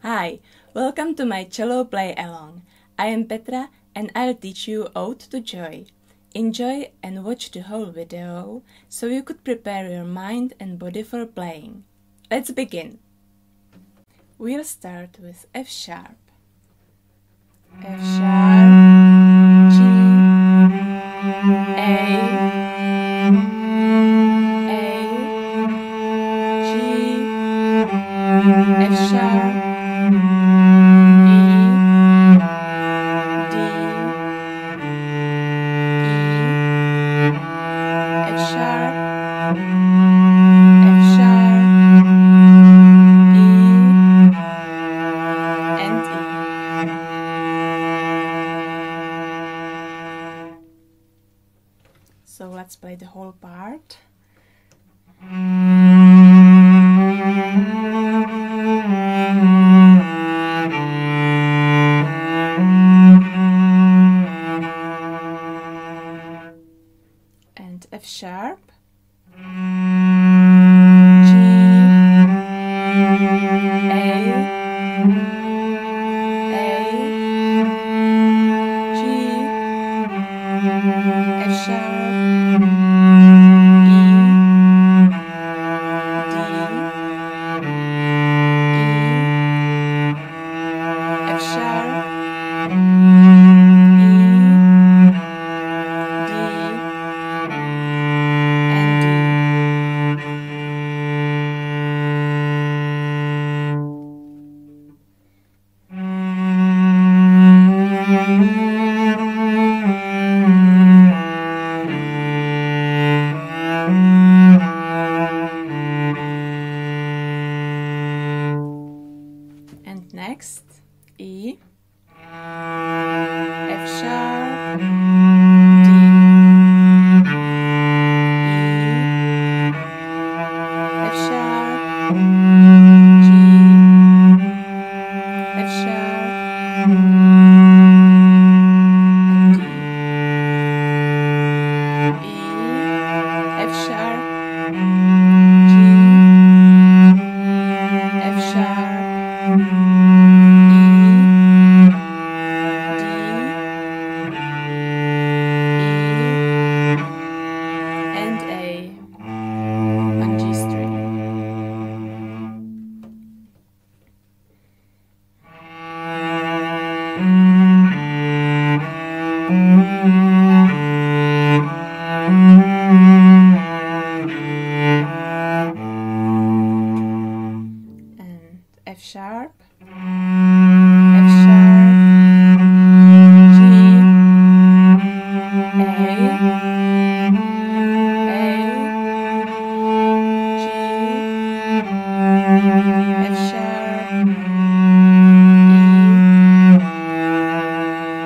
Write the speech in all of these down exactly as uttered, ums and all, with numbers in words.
Hi, welcome to my cello play-along. I am Petra and I'll teach you Ode to Joy. Enjoy and watch the whole video so you could prepare your mind and body for playing. Let's begin. We'll start with F sharp, F sharp, G, A, A, G, F sharp, E, D, E, F sharp, F sharp, E, and E. So let's play the whole part. And F sharp, G, A, A, G, F sharp, E, D, E, F sharp, E, D, and D. And next, E, F sharp, D, E, F sharp, G, F sharp, and D, E, F sharp, G, F sharp, E, D, E, and A on G string. And F sharp, F sharp, G, A, A, G, F sharp, E, D,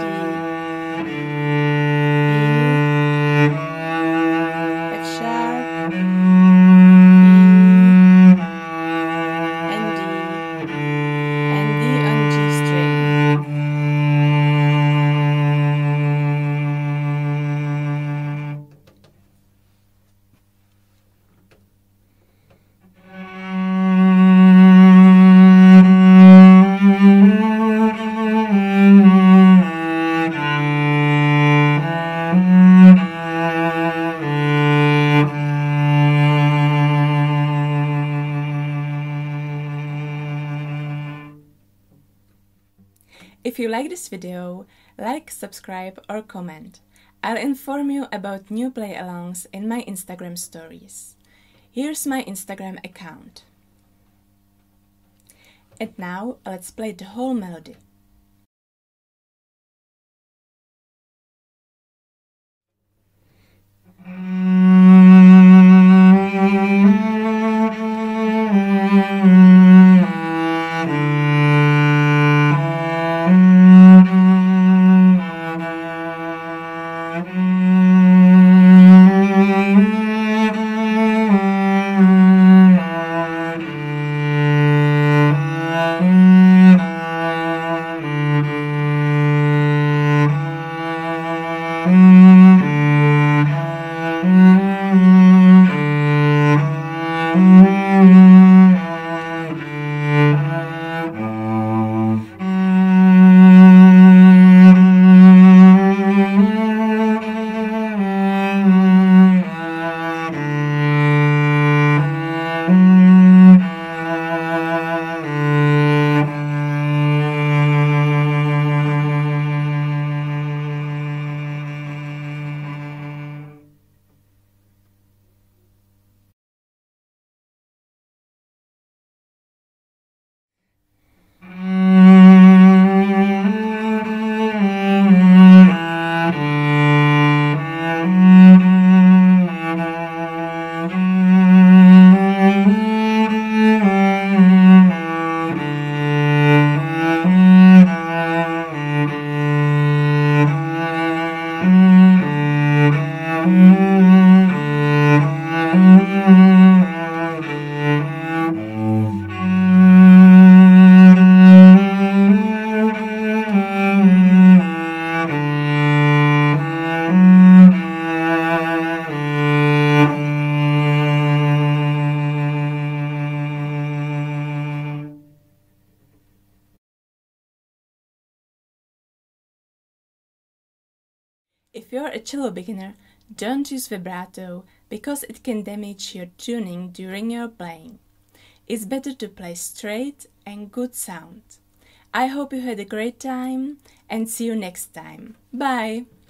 E, F sharp, E, and D, and D on G string. If you like this video, like, subscribe or comment. I'll inform you about new play-alongs in my Instagram stories. Here's my Instagram account. And now let's play the whole melody. If you're a cello beginner, don't use vibrato because it can damage your tuning during your playing. It's better to play straight and good sound. I hope you had a great time and see you next time. Bye!